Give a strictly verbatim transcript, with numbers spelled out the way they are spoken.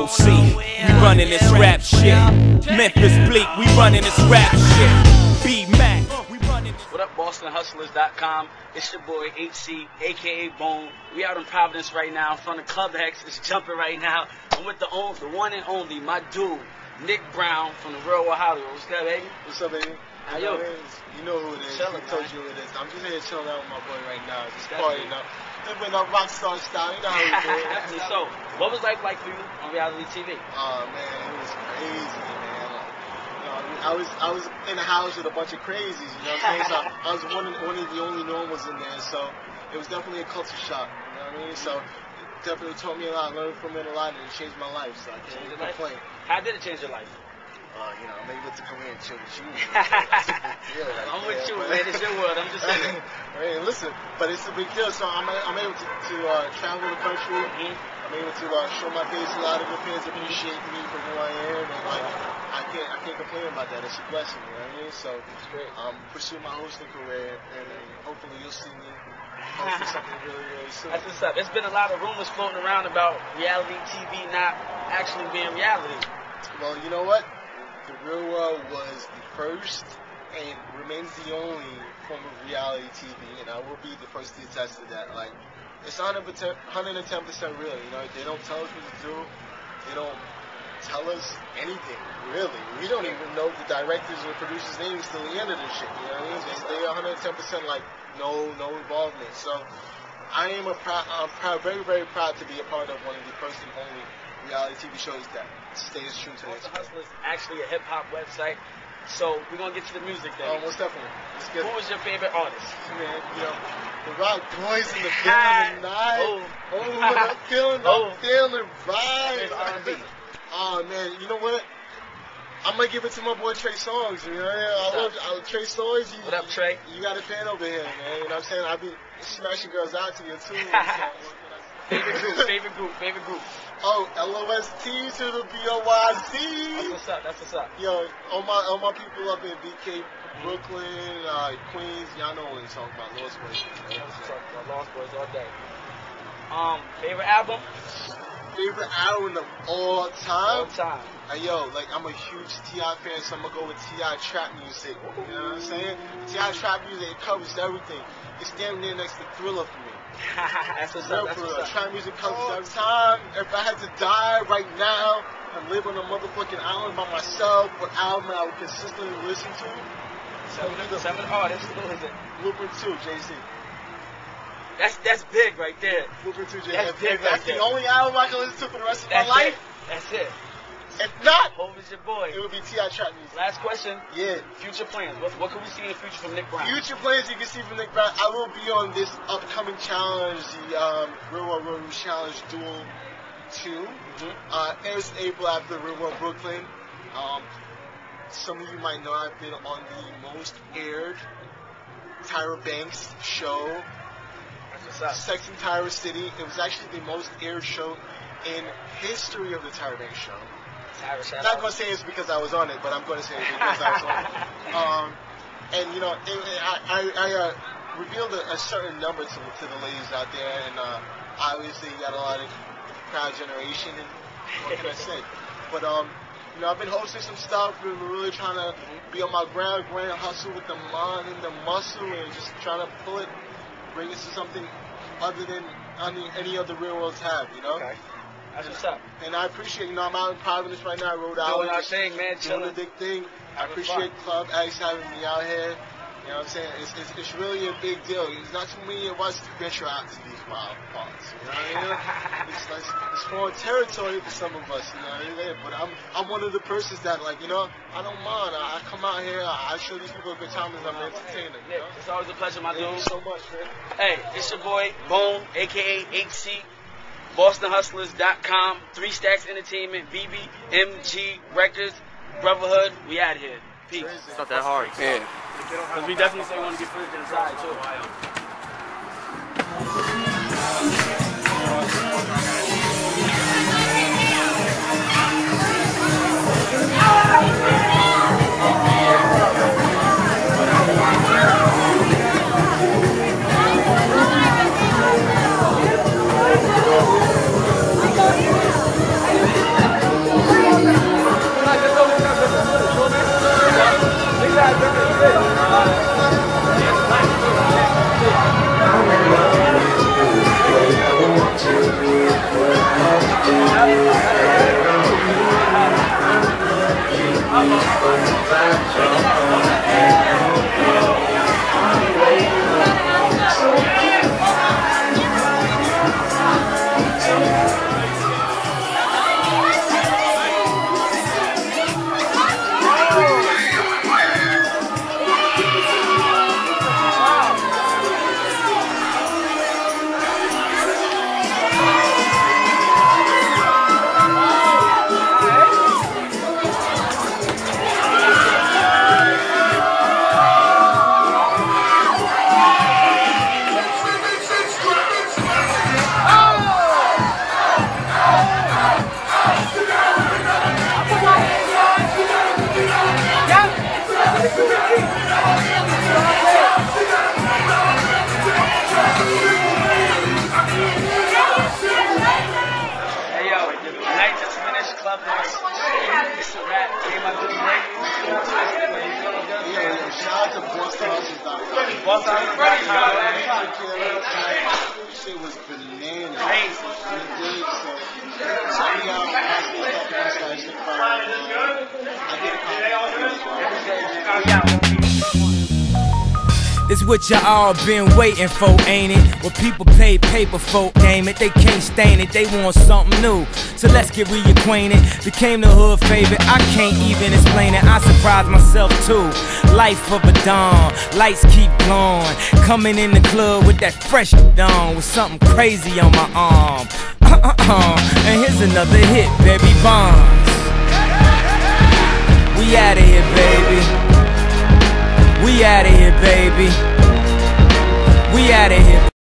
O C, we running this rap shit. Memphis Bleak, we running this rap shit. B-Mac, we running this. What up, Boston Hustlers dot com? It's your boy H C, aka Bone. We out in Providence right now in front of Club X. It's jumping right now. I'm with the, own, the one and only, my dude, Nick Brown from the Real World Hollywood. What's good, baby? What's up, baby? How you? You know who it is. Chillin', I told man. you who it is. I'm just here chilling out with my boy right now. Just Definitely. partying up. Living up rock star style. You know how we do it. Definitely. So, what was life like for you on reality T V? Oh, man, it was crazy, man. Like, you know, I was I was in a house with a bunch of crazies, you know what I'm saying? So I was one of, one of the only normals in there, so it was definitely a culture shock, you know what I mean? So it definitely taught me a lot, learned from it a lot, and it changed my life, so I can't Changed your life? complain. How did it change your life? Uh, you know, I'm able to come here and chill with you. I'm I'm with you, man. It's your world. I'm just saying. Right, listen, but it's a big deal. So I'm, I'm able to, to uh, travel the country. Mhm. I'm able to uh, show my face. A lot of the fans appreciate me for who I am, and like I can't I can't complain about that. It's a blessing, you know what I mean? So um, pursue my hosting career, and hopefully you'll see me hosting something really really soon. That's what's up. There's been a lot of rumors floating around about reality T V not actually being reality. Well, you know what? The Real World was the first and remains the only form of reality T V, and I will be the first to attest to that. Like, it's one hundred ten percent real, you know? They don't tell us what to do. They don't tell us anything, really. We don't even know the directors or producers' names till the end of this shit, you know what I mean? They stay one hundred ten percent like, no, no involvement. So, I am a proud, I'm proud, very, very proud to be a part of one of the first and only reality T V shows that stays true to Boston this. Hustlers actually a hip hop website. So we're gonna get to the music then. Oh, most definitely. Let's get Who was your favorite artist? man, you know, the Rock Boys in the building tonight. Oh. Oh, I'm feeling, Oh. I'm feeling Favorite right. R and B. Oh man, you know what? I'm gonna give it to my boy Trey Songz. You know, I What's love up? I love Trey Songz. You, What up, Trey? You got a fan over here, man. You know what I'm saying? I be smashing girls out to you too. So, Favorite group, favorite group, favorite group. oh, L O S T to the B O Y That's Z. what's up. That's what's up. Yo, all my all my people up in B K, Brooklyn, uh, Queens, y'all know what I'm talking about. Lost Boys. That's what's up. The Lost Boys all day. Um, favorite album? Favorite album of all All time? time. Hey, yo, like, I'm a huge T I fan, so I'm gonna go with T I trap music. You know what I'm saying? T I trap music, it covers everything. It's damn near next to Thriller for me. That's what's Real up. That's for real. what's up. Trap music covers every time. If I had to die right now and live on a motherfucking island by myself, what album I would consistently listen to? Seven, seven artists. Who is it? Blueprint two, Jay Z. That's that's big right there. Blueprint two, Jay Z. That's If, big if that's right the there. only album I can listen to for the rest of That's my life, it. That's it. if not, Hov is your boy. it would be T I trap music. Last question. Yeah. Future plans. What what can we see in the future from Nick Brown? Future plans you can see from Nick Brown. I will be on this upcoming challenge, the um, Real World Road Challenge Duel two. Mhm. Uh, airs in April after Real World Brooklyn. Um, some of you might know I've been on the most aired Tyra Banks show, That's what's up. Sex and Tyra City. It was actually the most aired show in history of the Tyra Banks show. Tyra, shout I'm not out. going to say it's because I was on it, but I'm going to say it because I was on it. Um, and, you know, it, it, I, I, I uh, revealed a, a certain number to, to the ladies out there, and uh, obviously you got a lot of crowd generation, and what can I say? But, um, you know, I've been hosting some stuff, and we're really trying to be on my ground, grind, hustle with the mind and the muscle, and just trying to pull it, bring it to something other than any, any other real worlds have, you know? Okay. That's what's up. And I appreciate, you know, I'm out in Providence right now, Rhode Doing Island. our thing, man. Doing Chilling. the big thing. I Having appreciate Club X having me out here. You know what I'm saying? It's, it's, it's really a big deal. There's not too many of us to venture out to these wild parts. You know what I mean? It's, like, it's foreign territory for some of us, you know what I mean? But I'm I'm one of the persons that, like, you know, I don't mind. I, I come out here, I, I show these people a good time and I'm entertaining. You Nick, know? it's always a pleasure, my Thank dude. you so much, man. Hey, it's your boy Bone, aka H C, Boston Hustlers dot com, Three Stacks Entertainment, B B M G Records, Brotherhood. We out here. Peace. It's not that hard. Yeah. Because we definitely say we want to get further inside, too. Shit was bananas. Crazy. So, y'all It's what you all been waiting for, ain't it? What people pay paper for, game it. They can't stain it, they want something new. So let's get reacquainted. Became the hood favorite, I can't even explain it. I surprised myself too. Life of a dawn, lights keep glowing. Coming in the club with that fresh dawn, with something crazy on my arm. Uh-uh-uh. And here's another hit, Barry Bonds. We outta here, baby. We outta here, baby. We outta here.